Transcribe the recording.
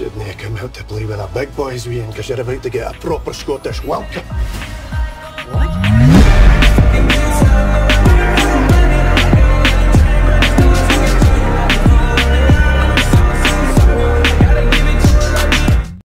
Shouldn't have come out to play with the big boys, Ian, because you're about to get a proper Scottish welcome. What?